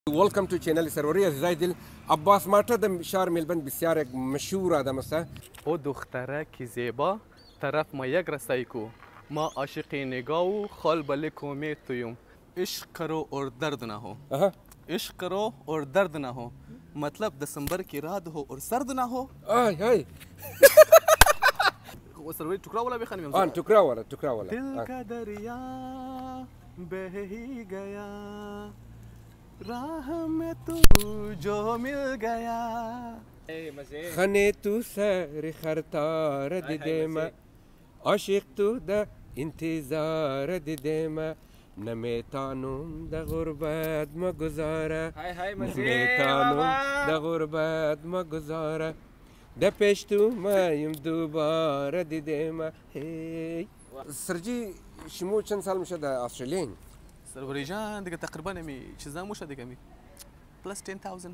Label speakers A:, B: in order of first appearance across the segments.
A: Welcome to channel Sarwari عزیزای دل عباس ماتا د شهر ملبن بسیار یک مشهور آدم است.
B: او دختره که زیبا طرف ما یک رسایی کو ما عاشق نگاه و خال بله کومه تویم عشق کرو اور درد نہ ہو عشق کرو اور درد نہ ہو مطلب دسمبر کی رات ہو اور سرد نہ ہو
A: آی
B: وہ سروری ٹکڑا والا بھی خانم
A: آن ٹکڑا والا
B: دل کا دریا بہ ہی گیا راہ میں تو جو مل گیا
A: خنه تو سر خرطار دیدم عاشق تو د انتظار دیدم نمیتانم د غربت ما گذاره نمیتانم د غربت ما گذاره د پیش تو مایم دوباره دیدم هی سرجی شما چند سال میشه در استرالیا؟
B: سروری جان دیگه تقریبا می چیزا موشه دیگه می پلس 10,000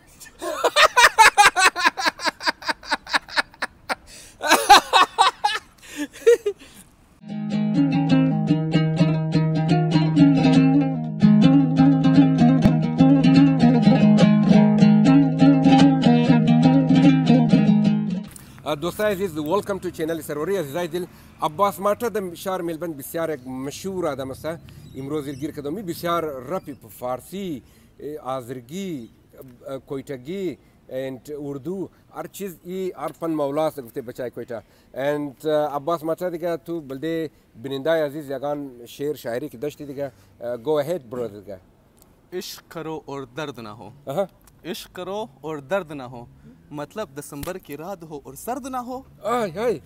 A: دوستای عزیز ویلکم تو چینل سروری عزیزای دل عباس ماتا د شهر ملبن بسیار یک مشهور آدم است. امروز گیر کدومی بسیار رپی په فارسی آذرگی کویتگی and اردو هر چیز ای هر فن مولاست گفته بچای کویتا and عباس ماتا دیگه تو بلده بنندای عزیز یگان شعر شاعری که داشتی دیگه go ahead brother دیگه
B: عشق کرو اور درد نہ ہو عشق کرو اور درد نہ ہو مطلب دسمبر کی رات ہو اور سرد نہ ہو
A: آی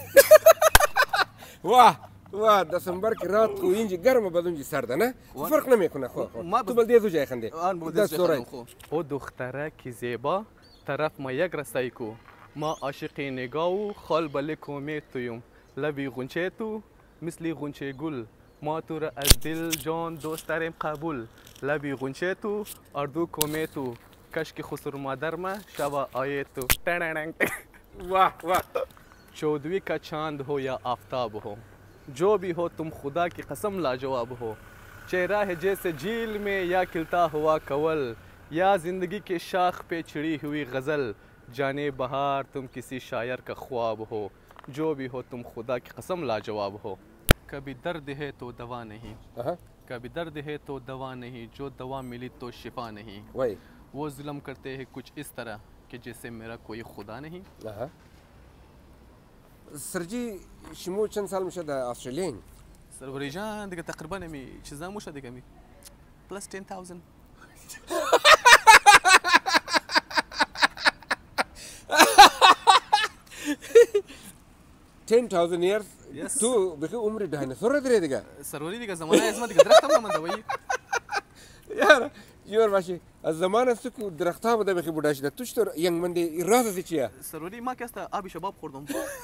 A: واه دسمبر کی رات کو اینجی گرم بعد اونجی سرد نه فرق نمیکنه خو تو بلدی تو جای خنده
B: او دختره کی زیبا طرف ما یک رسایی کو ما عاشق نگاه و خال بله کومه تویم لبی غنچه تو مثل غنچه گل ما تو را از دل جان دوست داریم قبول لبی غنچه تو اردو کومه تو کشک خسر مادر ما شبا آیه تو
A: वाह
B: चौदवी का चांद हो या आफताब हो जो भी हो तुम खुदा की कसम लाजवाब हो चेहरा है जैसे झील में या खिलता हुआ कवल या जिंदगी के शाख पे छिड़ी हुई गज़ल जाने बहार तुम किसी शायर का ख्वाब हो जो भी हो तुम खुदा की कसम लाजवाब हो कभी दर्द है तो दवा नहीं कभी दर्द है तो दवा नहीं जो दवा मिली तो शिफा नहीं वो जुल्म करते हैं कुछ इस तरह कि जैसे मेरा कोई खुदा नहीं
A: سرجی شما چند سال میشه در استرالیا؟
B: سروری جان دیگه تقریبا می چیزا موشه دیگه می پلس 10,000
A: 10,000 years تو بخی عمر دایناسور داری دیگه
B: سروری دیگه زمانه اسما دیگه درختم من دوایی
A: یار جور باشی از زمان است که درختها بوده بخی بوده شده توش تو ینگ منده راز چیه
B: سروری ما که است آبی شباب خوردم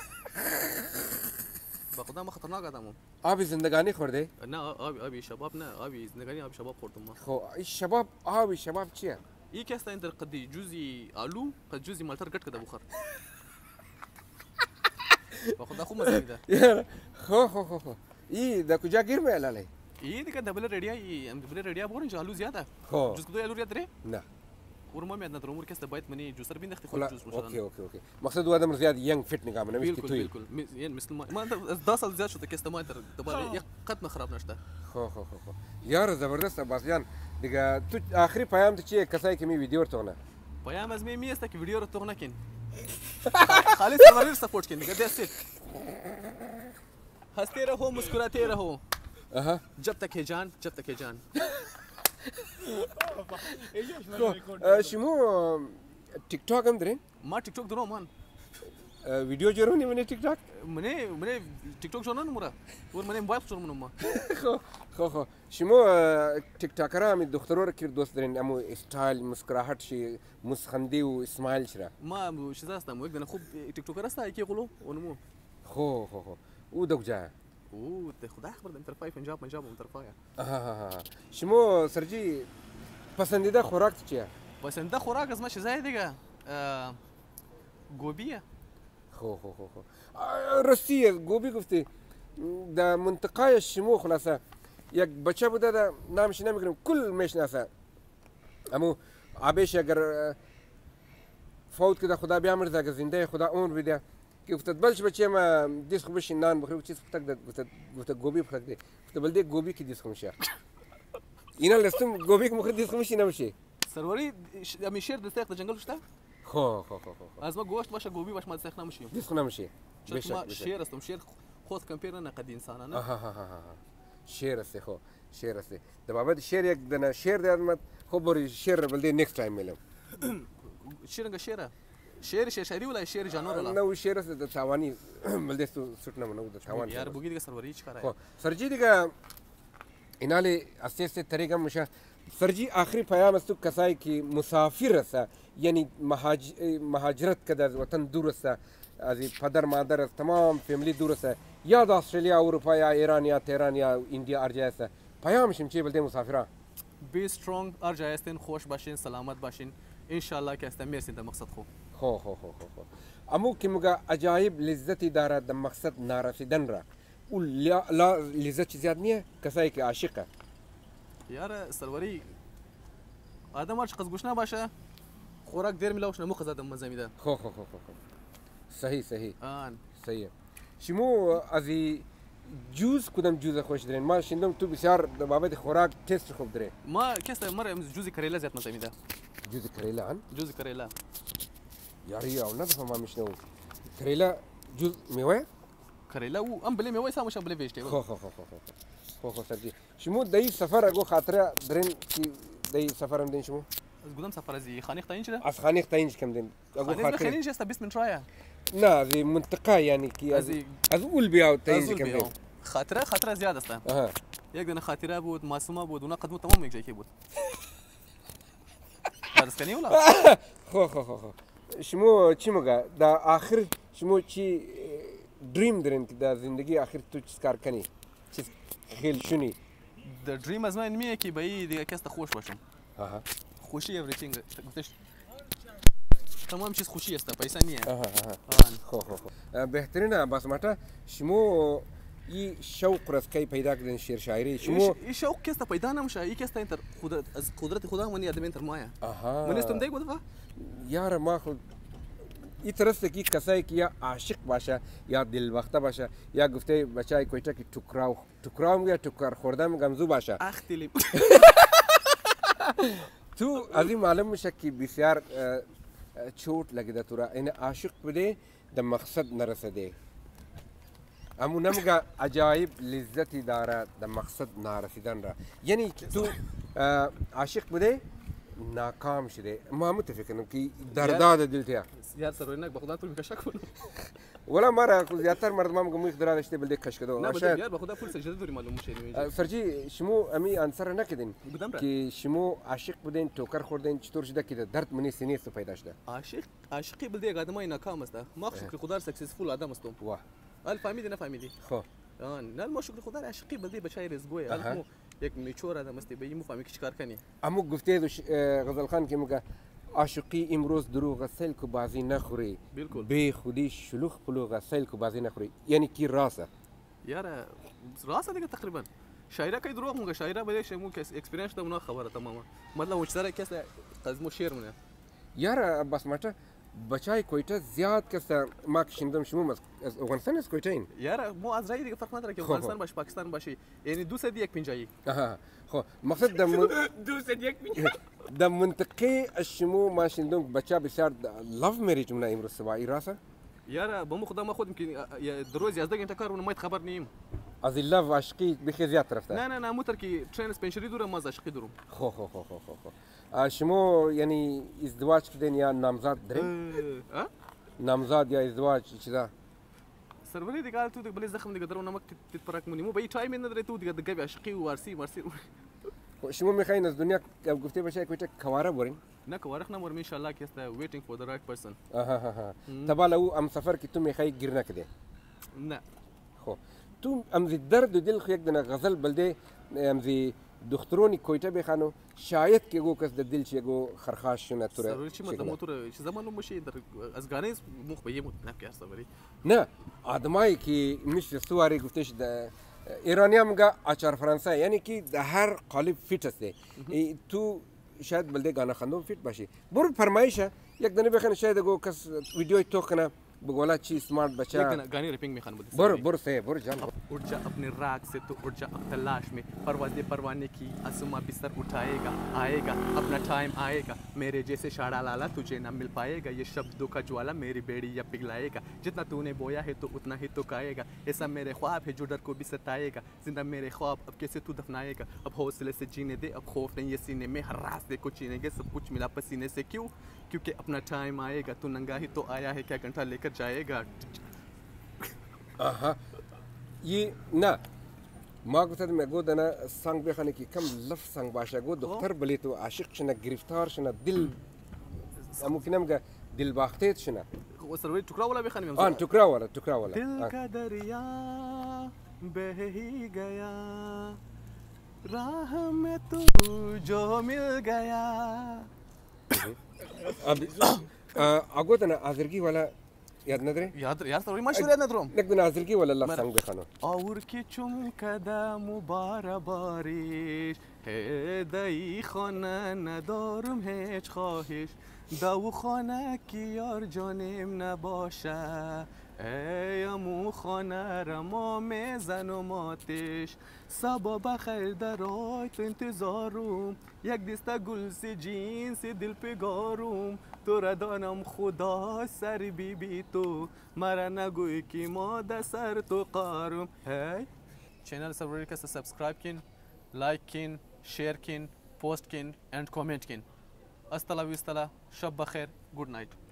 B: با خدا ما خطرناک آدمم
A: آبی زندگانی خورده
B: نه آبی شباب نه آبی زندگانی آبی شباب خوردم ما
A: خو شباب آبی شباب چیه
B: ای که است این در قدی جزئی آلو قد جزئی مالتر گٹ کده بخور با خدا خوب مزه میده
A: یار خو ای دا کجا گیر میلاله
B: ای دیگه دبل ریډیا بورن چې آلو زیاده
A: خو
B: جز کدو آلو ریاد درې
A: نه
B: ورما مې ادنه عمر کې است باید منی جوسر بین اختی
A: خلا
B: خود جوس
A: اوکی مقصد هو ادم زیاد ینگ فیت نگاه منه مش توی
B: بالکل يعني مثل ما انت 10 سال زیاد شده که است ما دوباره یک قد خراب نشده
A: خو یار زبردست عباس جان دیگه تو آخری پیام تو چیه کسایی که می ویدیو تو نه
B: پیام از می است که ویدیو رو تو نکن خالص سروری سپورت کن دیگه دست हंसते रहो मुस्कुराते रहो जब तक है जान
A: شما تیک تاک هم دارین؟
B: ما تیک توک دارم من
A: ویدیو جرونی منی تیک تاک؟
B: منی تیک توک جرونم نمورا ور منی موبایل جرونم نمورا
A: خو شما تیک تاکرها می دخترها رو کرد دوست دارین امو استایل مسکراهت شی مسخندی و اسمایل شده
B: ما چیز هستم یک دونه خوب تیک توکر هست یکی قلو اونمو
A: خو او دو جا
B: او ته خدا خبر دم طرفای پنجاب اون طرفای
A: شما سرجی پسندیده خوراک چیه؟
B: پسندیده خوراک از ما چیزای دیگه گوبیه
A: خو راستی گوبی گفتی در منطقه شما خلاصه یک بچه بوده نامش نمیکنم کل میشناسه امو آبش اگر فوت کده خدا بیامرزه اگر زنده خدا عمر بده که گفتد بلش بچه ما دیس خوبش نان بخوری و چیز خفتک گفتد گوبی بخورد ده گفتد بلده گوبی که دیس خومشه اینا لستم گوبی که مخورد دیس خومشی نمیشه
B: سروری امی شیر دستیق در جنگل شده؟
A: خو
B: از ما گوشت باشه گوبی باشه ما دستیق نمیشیم
A: دیس خو نمیشه
B: چون ما شیر استم شیر خود کمپیر نقد انسانه نه
A: شیر است خو شیر است در بابت شیر یک دنه شیر در خو بری شیر بلده نیکست تایم میلم
B: شیرنگا شیره شیر شیری ولا شیر جانور ولا
A: نه شیر است در توانی بلده سوت نمونه در توانی
B: یار بوگی دیگه سروری چی کاره
A: خو سرجی دیگه اینالی اساسی طریقه مشه سرجی آخری پیام است کسایی که مسافر است یعنی مهاجرت کرده از وطن دور است از پدر مادر از تمام فامیلی دور است یا در استرالیا اروپا یا ایران یا تهران یا ایندیا ارجای است پیامشم چی بلده مسافران
B: بی سترونگ ارجای استین خوش باشین سلامت باشین ان شاء الله که است مرسی در مقصد خو
A: امو که مگه عجایب لذتی دارد در مقصد نرسیدن را او لا لذت زیاد نیه کسایی که عاشقه
B: یار سروری آدم هرچی قز باشه خوراک دیر میلاوش نمو قزادم مزه میده
A: خو صحیح
B: آن
A: صحیح شمو از جوز کدام جوز خوش دارین ما شنیدم تو بسیار در بابت خوراک تست خوب داره
B: ما کس مره جوزی کریلا زیاد مزه میده
A: جوز کریلا ان
B: جوزی کریلا
A: یاری او نه فهم میشنو کریلا جوز میوه
B: کریلا او ام بله میوه سامش بله ویجیتابل
A: خو سرجی شمو دای سفر اگو خاطره درین کی دای سفرم دین شمو
B: از گودم سفر از خانیخ تاینج ده
A: از خانیخ تاینج کم دین
B: اگو خانیخ است 20 من رايه
A: نه زي منطقه يعني كي از اول بياو تاینج کم دین
B: خاطره زیاد است یک دونه خاطره بود معصومه بود اونا قدمو تمام یک جای کی بود درس کنی ولا
A: خو شمو چی مگه دا آخر شمو چی دریم درین که در زندگی آخر تو چیز کار کنی چیز خیل شونی
B: در دریم از من میه که بایی دیگه کس خوش باشم خوشی everything گفتش تمام چیز خوشی است پیسه نیه
A: خو بهترینه بس ماتا شمو ای شوق رسکی پیدا کردن شعر شاعری شمو
B: ای شوق کس پیدا نمیشه ای کس انتر از قدرت خدا منی ادم انتر مایا من استم دیگه بود
A: یار ما خود این طرف کی کسایی که یا عاشق باشه یا دلبخته باشه یا گفته بچای کویتا که ټوکراو یا ټوکر خوردم گمزو باشه
B: اختلی
A: تو از این معلوم میشه که بسیار چوٹ لگیده تو را این عاشق بده در مقصد نرسیده امو نمگه عجایب لذتی داره در مقصد نرسیدن را یعنی تو عاشق بده ناکام شده ما متفقیم که درداد دلتیا
B: یار سروری نک بخدا تو میکشک کنم
A: ولا مرة زیادتر مردم گم میخ درا رشته بلده کش کدو
B: نه بده یار بخدا پول سجده دوری معلوم میشه
A: سرجی شمو امی انصر نکدین که شمو عاشق بودین توکر خوردین چطور شده که درد منی سینه است پیدا شده
B: عاشقی بلده یک آدمای ناکام است ما شکر خدا سکسسفول آدم استم
A: واه
B: ال فهمیدی نه فهمیدی
A: خو
B: نه ما شکر خدا عاشقی بلده بچای رزگوی ال یک میچور آدم است به مو فهمی چیکار کنی
A: امو گفته غزل خان که مگه عاشقی امروز دروغ سیل کو بازی نخوری بی خودی شلوغ پلوغ سیل کو بازی نخوری یعنی کی راسه
B: یار راسه دیگه تقریبا شاعره کی دروغ مگه شاعره بده شمو کس اکسپریانس ده خبره تماما مطلب وش سره کس قزمو شعر منه
A: یار بس ماته بچای کویتا زیاد کس ما شنیدم شما از افغانستان از کویتا این
B: یار مو از رای دیگه فرق نداره که افغانستان باشه پاکستان باشه یعنی دو سد یک پنجایی
A: خو مقصد
B: دو سد یک پنجایی
A: در منطقه شمو ما شنیدم بچه بسیار لاف میریج من امروز صبح راسه
B: یار بمو خدا ما خود يمكن دروز 11 غنټه کار ونه ما خبر نیم
A: از لاف عاشقی بخی زیاد طرف
B: نه نه نه مو تر کی ترین سپنشری دوره ما عاشقی دورم
A: خو شمو یعنی ازدواج کردین یا نامزاد درین نامزاد یا ازدواج چیزا
B: سروری دیگه تو دیگه بلی زخم دیگه درو نمک تتپرک مونی مو به تایم نداره تو دیگه دیگه عاشقی و وارسی
A: شما میخواین از دنیا گفته باشه کویتا کواره برین
B: نه کوارخ نمورم ان شاء الله که است waiting for the right person
A: تبالا او ام سفر که تو میخوای گیر نکده
B: نه
A: خو تو ام زی درد دل خو یک دنا غزل بلده ام زی دخترونی کویتا بخانو شاید که گو کس د دل چی گو خرخاش شونه توره
B: سروری چی مطلب موتور چی زمانو مشی در از گانه مخ به یموت نه که سروری
A: نه آدمایی که میشه سواری گفتش د ایرانی هم گه آچار فرانسه یعنی که در هر قالب فیت است تو شاید بلده گانا خندون فیت باشی برو فرمایشه یک دنه بخن شاید گو کس ویدیو تو کنه بگولا چی smart बच्चा
B: गाने रैपिंग में खान बोलते
A: बोर से बोर जान
B: उठ जा अपने राग से तो उठ जा अब तलाश में परवाज़े परवाने की आसमां बिस्तर उठाएगा आएगा अपना टाइम आएगा मेरे जैसे शाड़ा लाला तुझे ना मिल पाएगा ये शब्दों का ज्वाला मेरी बेड़ी या पिघलाएगा जितना तूने बोया है तो उतना ही तो खाएगा ऐसा मेरे ख्वाब है जो डर को भी सताएगा जिंदा मेरे ख्वाब अब कैसे तू दफनाएगा अब हौसले से जीने दे अब खौफ नहीं है सीने में हर रास्ते को चीनेंगे सब कुछ मिला पसीने से क्यों क्योंकि अपना टाइम आएगा तू नंगा ही तो आया है क्या घंटा लेकर जाएगा
A: ये ना माँ को मैं गो दना संग बेखाने की कम लफ संग बाशा गो दख्तर बले तो आशिक शना गिरफ्तार शना दिल मुमकिन हम का दिल बाख्तेत शना
B: वो सरवरी टुकड़ा वाला बेखाने में
A: टुकड़ा वाला
B: दिल का दरिया बह ही गया राह में तू जो मिल गया
A: अब आगो तना आजरगी वाला याद नदरे
B: याद यार सरवरी मशहूर याद नदरोम
A: एक दिन आजरगी वाला लफ संग बेखानो
B: और की चुमकदा मुबारक बारिश हे दई खाना ندارم هیچ خواهش دو خانه کی یار جانم نباشه ای امو خانه را ما میزنم آتش صبا بخیر در آی تو انتظارم یک دسته گل سی جین سی دل پگارم تو را دانم خدا سر بی بی تو مرا نگوی که ما ده سر تو قارم هی چینل سروری کا سبسکرایب کن لایک کن شیر کن پوست کن اند کامنت کن استلا ویستلا شب بخیر گود نایت